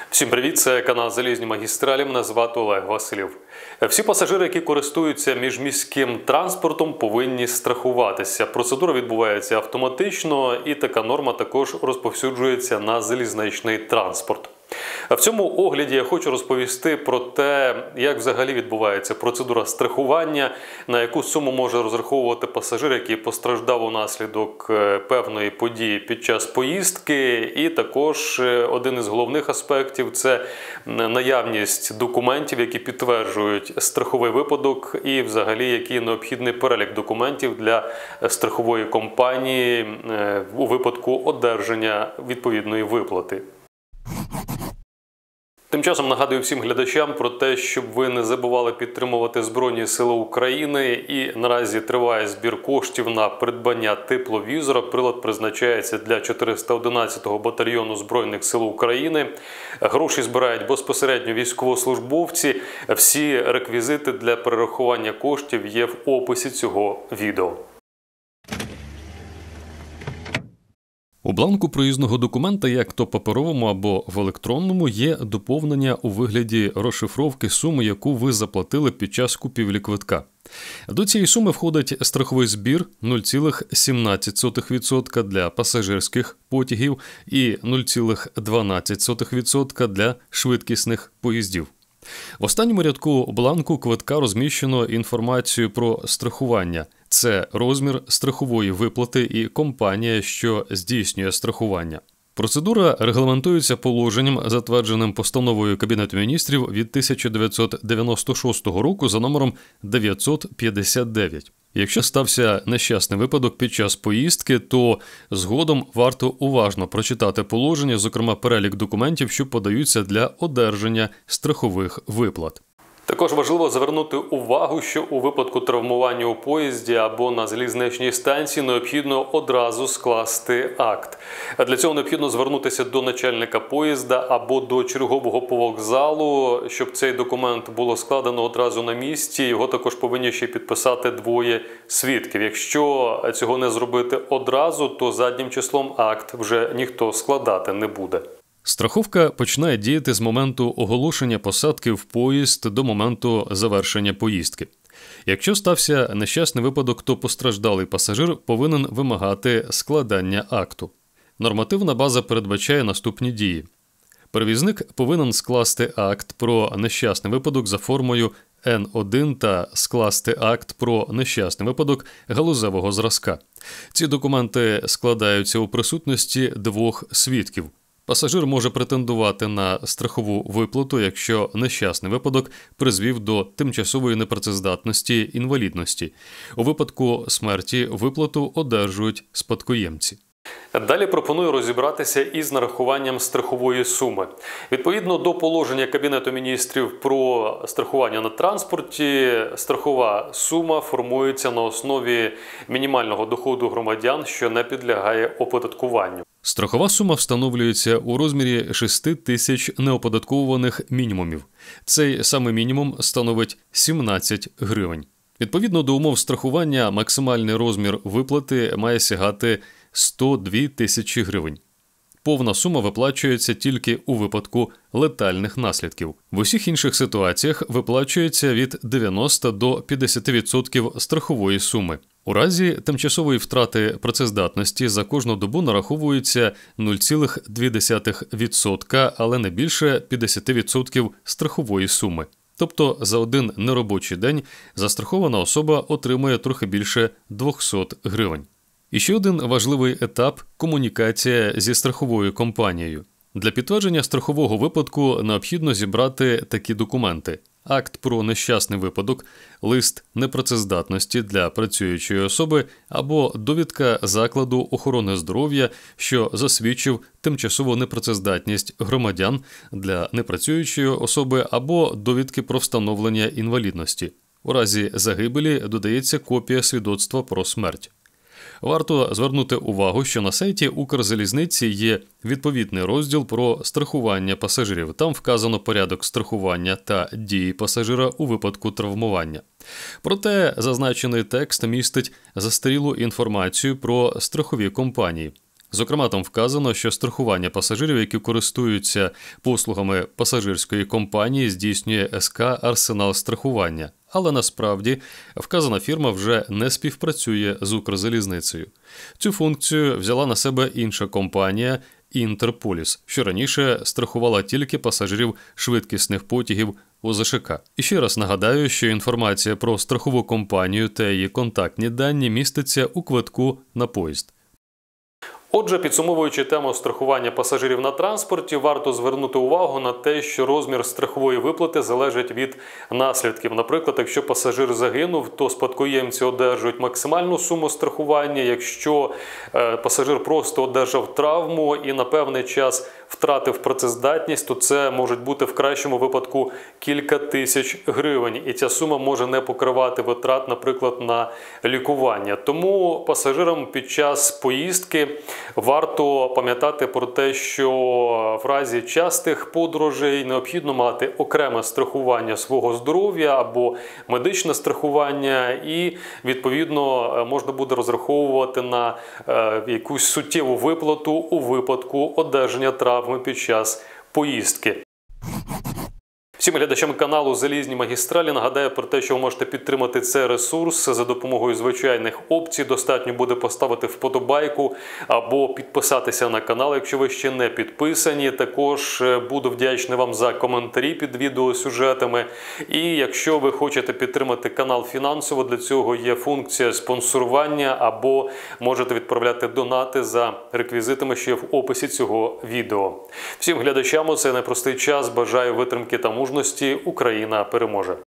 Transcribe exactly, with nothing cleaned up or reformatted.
Всім привіт, це канал Залізні магістралі, мене звати Олег Василів. Всі пасажири, які користуються міжміським транспортом, повинні страхуватися. Процедура відбувається автоматично і така норма також розповсюджується на залізничний транспорт. В цьому огляді я хочу розповісти про те, як взагалі відбувається процедура страхування, на яку суму може розраховувати пасажир, який постраждав унаслідок певної події під час поїздки. І також один із головних аспектів – це наявність документів, які підтверджують страховий випадок і взагалі який необхідний перелік документів для страхової компанії у випадку одержання відповідної виплати. Тим часом нагадую всім глядачам про те, щоб ви не забували підтримувати Збройні Сили України. І наразі триває збір коштів на придбання тепловізора. Прилад призначається для чотириста одинадцятого батальйону Збройних Сил України. Гроші збирають безпосередньо військовослужбовці. Всі реквізити для перерахування коштів є в описі цього відео. У бланку проїзного документа, як то паперовому або в електронному, є доповнення у вигляді розшифровки суми, яку ви заплатили під час купівлі квитка. До цієї суми входить страховий збір нуль цілих сімнадцять сотих відсотка для пасажирських потягів і нуль цілих дванадцять сотих відсотка для швидкісних поїздів. В останньому рядку бланку квитка розміщено інформацію про страхування. Це розмір страхової виплати і компанія, що здійснює страхування. Процедура регламентується положенням, затвердженим постановою Кабінету міністрів від тисяча дев'ятсот дев'яносто шостого року за номером дев'ятсот п'ятдесят дев'ять. Якщо стався нещасний випадок під час поїздки, то згодом варто уважно прочитати положення, зокрема перелік документів, що подаються для одержання страхових виплат. Також важливо звернути увагу, що у випадку травмування у поїзді або на залізничній станції необхідно одразу скласти акт. Для цього необхідно звернутися до начальника поїзда або до чергового по вокзалу, щоб цей документ було складено одразу на місці. Його також повинні ще підписати двоє свідків. Якщо цього не зробити одразу, то заднім числом акт вже ніхто складати не буде. Страховка починає діяти з моменту оголошення посадки в поїзд до моменту завершення поїздки. Якщо стався нещасний випадок, то постраждалий пасажир повинен вимагати складання акту. Нормативна база передбачає наступні дії. Перевізник повинен скласти акт про нещасний випадок за формою ен один та скласти акт про нещасний випадок галузевого зразка. Ці документи складаються у присутності двох свідків. Пасажир може претендувати на страхову виплату, якщо нещасний випадок призвів до тимчасової непрацездатності, інвалідності. У випадку смерті виплату одержують спадкоємці. Далі пропоную розібратися із нарахуванням страхової суми. Відповідно до положення Кабінету міністрів про страхування на транспорті, страхова сума формується на основі мінімального доходу громадян, що не підлягає оподаткуванню. Страхова сума встановлюється у розмірі шести тисяч неоподатковуваних мінімумів. Цей самий мінімум становить сімнадцять гривень. Відповідно до умов страхування, максимальний розмір виплати має сягати сто дві тисячі гривень. Повна сума виплачується тільки у випадку летальних наслідків. В усіх інших ситуаціях виплачується від дев'яноста до п'ятдесяти відсотків страхової суми. У разі тимчасової втрати працездатності за кожну добу нараховується нуль цілих дві десятих відсотка, але не більше п'ятдесят відсотків страхової суми. Тобто за один неробочий день застрахована особа отримує трохи більше двісті гривень. І ще один важливий етап – комунікація зі страховою компанією. Для підтвердження страхового випадку необхідно зібрати такі документи: акт про нещасний випадок, лист непрацездатності для працюючої особи або довідка закладу охорони здоров'я, що засвідчив тимчасову непрацездатність громадян для непрацюючої особи, або довідки про встановлення інвалідності. У разі загибелі додається копія свідоцтва про смерть. Варто звернути увагу, що на сайті Укрзалізниці є відповідний розділ про страхування пасажирів. Там вказано порядок страхування та дії пасажира у випадку травмування. Проте зазначений текст містить застарілу інформацію про страхові компанії. Зокрема, там вказано, що страхування пасажирів, які користуються послугами пасажирської компанії, здійснює ес ка «Арсенал страхування». Але насправді вказана фірма вже не співпрацює з Укрзалізницею. Цю функцію взяла на себе інша компанія «Інтерполіс», що раніше страхувала тільки пасажирів швидкісних потягів у зе ще ка. І ще раз нагадаю, що інформація про страхову компанію та її контактні дані міститься у квитку на поїзд. Отже, підсумовуючи тему страхування пасажирів на транспорті, варто звернути увагу на те, що розмір страхової виплати залежить від наслідків. Наприклад, якщо пасажир загинув, то спадкоємці одержують максимальну суму страхування. Якщо е, пасажир просто одержав травму і на певний час втратив працездатність, то це може бути в кращому випадку кілька тисяч гривень. І ця сума може не покривати витрат, наприклад, на лікування. Тому пасажирам під час поїздки варто пам'ятати про те, що в разі частих подорожей необхідно мати окреме страхування свого здоров'я або медичне страхування, і, відповідно, можна буде розраховувати на е, якусь суттєву виплату у випадку одержання травми під час поїздки. Всім глядачам каналу «Залізні магістралі» нагадаю про те, що ви можете підтримати цей ресурс за допомогою звичайних опцій. Достатньо буде поставити вподобайку або підписатися на канал, якщо ви ще не підписані. Також буду вдячний вам за коментарі під відеосюжетами. І якщо ви хочете підтримати канал фінансово, для цього є функція спонсорування або можете відправляти донати за реквізитами, що є в описі цього відео. Всім глядачам у цей непростий час бажаю витримки та мужності. Україна переможе!